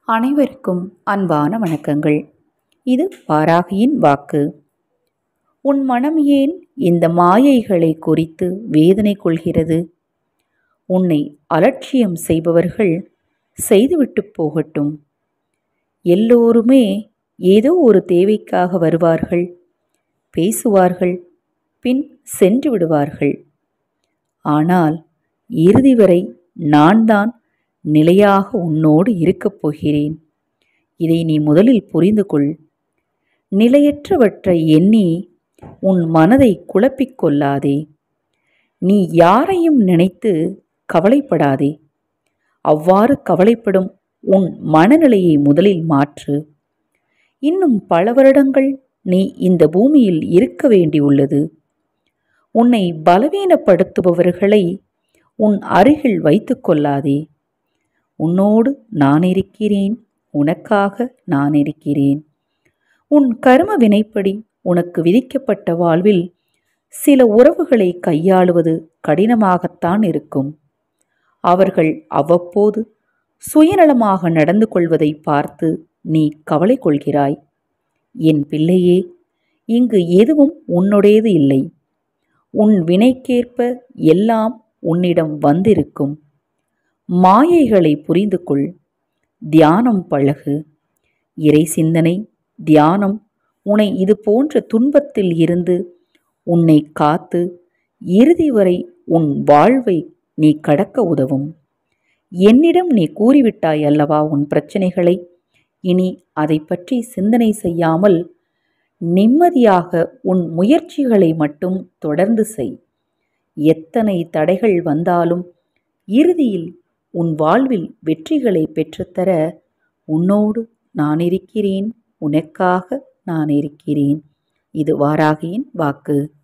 அனைவருக்கும் அன்பான வணக்கங்கள். இது வாராகியின் வாக்கு. உன் மனம் ஏன் இந்த மாயைகளை குறித்து வேதனை கொள்கிறது? உன்னை அலட்சியம் செய்பவர்கள் செய்துவிட்டு போகட்டும். எல்லோருமே ஏதோ ஒரு தேவைக்காக வருவார்கள், பேசுவார்கள், பின் சென்று விடுவார்கள். ஆனால் இறுதி வரை நான் தான் நிலையாக உன்னோடு இருக்கப் போகிறேன். இதை நீ முதலில் புரிந்து கொள். நிலையற்றவற்றை எண்ணி உன் மனதை குழப்பிக் கொள்ளாதே. நீ யாரையும் நினைத்து கவலைப்படாதே. அவ்வாறு கவலைப்படும் உன் மனநிலையை முதலில் மாற்று. இன்னும் பல வருடங்கள் நீ இந்த பூமியில் இருக்க வேண்டியுள்ளது. உன்னை பலவீனப்படுத்துபவர்களை உன் அருகில் வைத்து கொள்ளாதே. உன்னோடு நான் இருக்கிறேன், உனக்காக நான் இருக்கிறேன். உன் கர்ம வினைப்படி உனக்கு விதிக்கப்பட்ட வாழ்வில் சில உறவுகளை கையாளுவது கடினமாகத்தான் இருக்கும். அவர்கள் அவ்வப்போது சுயநலமாக நடந்து கொள்வதை பார்த்து நீ கவலை கொள்கிறாய். என் பிள்ளையே, இங்கு எதுவும் உன்னுடையது இல்லை. உன் வினைக்கேற்ப எல்லாம் உன்னிடம் வந்திருக்கும். மாயைகளை புரிந்து கொள். தியானம் பழகு. இறை சிந்தனை, தியானம் உன்னை இது போன்ற துன்பத்தில் இருந்து உன்னை காத்து இறுதி வரை உன் வாழ்வை நீ கடக்க உதவும். என்னிடம் நீ கூறிவிட்டாய் அல்லவா உன் பிரச்சனைகளை. இனி அதை பற்றி சிந்தனை செய்யாமல் நிம்மதியாக உன் முயற்சிகளை மட்டும் தொடர்ந்து செய். எத்தனை தடைகள் வந்தாலும் இறுதியில் உன் வாழ்வில் வெற்றிகளை பெற்றுத்தர உன்னோடு நான் இருக்கிறேன், உனக்காக நான் இருக்கிறேன். இது வாராகியின் வாக்கு.